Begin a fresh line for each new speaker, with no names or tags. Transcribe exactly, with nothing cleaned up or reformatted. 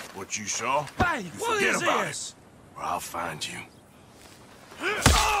What you saw,
Hey,
you
what
forget
is
about
this?
it, or I'll find you.